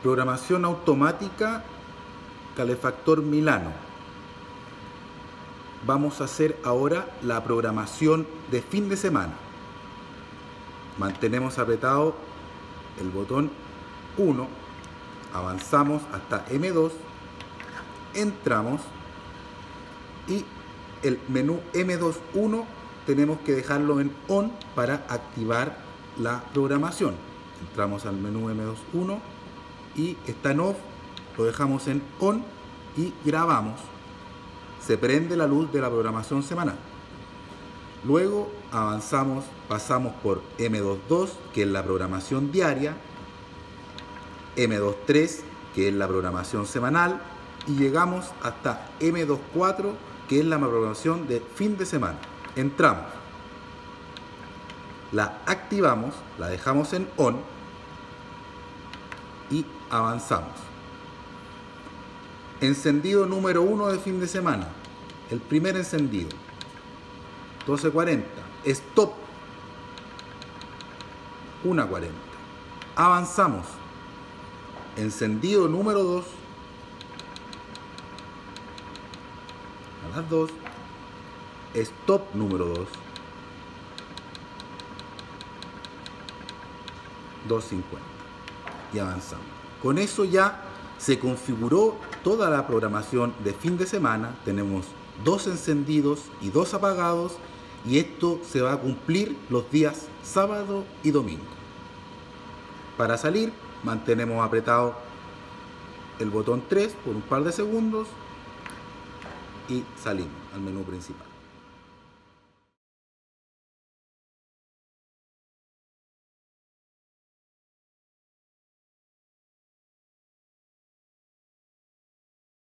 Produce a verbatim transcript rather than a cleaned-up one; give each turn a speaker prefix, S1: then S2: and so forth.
S1: Programación automática, calefactor Milano. Vamos a hacer ahora la programación de fin de semana. Mantenemos apretado el botón uno, avanzamos hasta eme dos, entramos y el menú eme dos punto uno tenemos que dejarlo en on para activar la programación. Entramos al menú eme dos punto uno y está en off, lo dejamos en on y grabamos. Se prende la luz de la programación semanal. Luego avanzamos, pasamos por eme dos punto dos, que es la programación diaria, eme dos punto tres, que es la programación semanal, y llegamos hasta eme dos punto cuatro, que es la programación de fin de semana. Entramos, la activamos, la dejamos en on y avanzamos. Encendido número uno de fin de semana, el primer encendido, doce cuarenta, stop, una cuarenta. Avanzamos. Encendido número dos, a las dos, stop número dos, dos cincuenta, y avanzamos. Con eso ya se configuró toda la programación de fin de semana. Tenemos dos encendidos y dos apagados, y esto se va a cumplir los días sábado y domingo. Para salir, mantenemos apretado el botón tres por un par de segundos y salimos al menú principal.